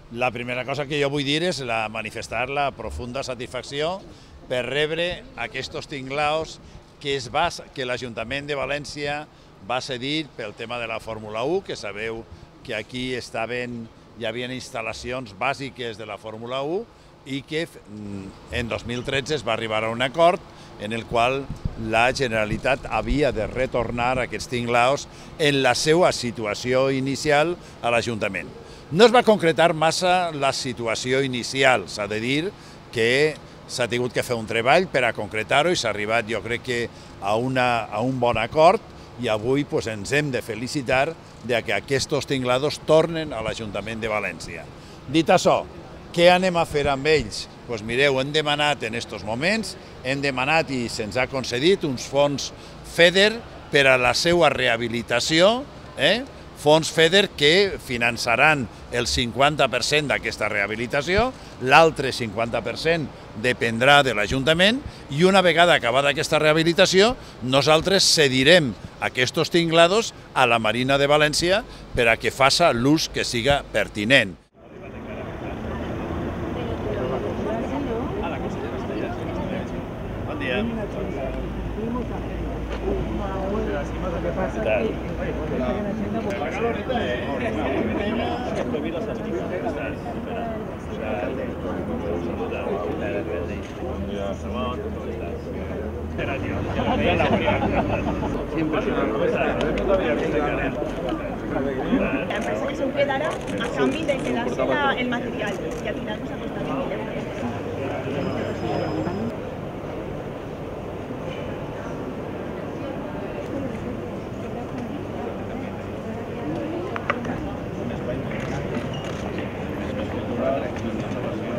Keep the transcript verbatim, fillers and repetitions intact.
La primera cosa que jo vull dir és la, manifestar la profunda satisfacció per rebre aquests tinglaos que, es va, que l'Ajuntament de València va cedir pel tema de la Fórmula u, que sabeu que aquí estaven, hi havia instal·lacions bàsiques de la Fórmula u i que en dos mil tretze es va arribar a un acord en el qual la Generalitat havia de retornar aquests tinglaos en la seva situació inicial a l'Ajuntament. No es va concretar massa la situació inicial, s'ha de dir que s'ha tingut que fer un treball per a concretar-ho i s'ha arribat, jo crec que, a, una, a un bon acord i avui pues, ens hem de felicitar de que aquests tinglados tornen a l'Ajuntament de València. Dit això, què anem a fer amb ells? Doncs mireu, hem demanat en aquests moments, hem demanat i se'ns ha concedit uns fons FEDER per a la seva rehabilitació, eh? fons FEDER que finançaran el cinquanta per cent d'aquesta rehabilitació, l'altre cinquanta per cent dependrà de l'Ajuntament i una vegada acabada aquesta rehabilitació nosaltres cedirem aquests tinglados a la Marina de València per a que faça l'ús que siga pertinent. Bon dia. La empresa que se quedará a cambio de quedarse la, el material y al final nos ha costado mil euros. Thank you.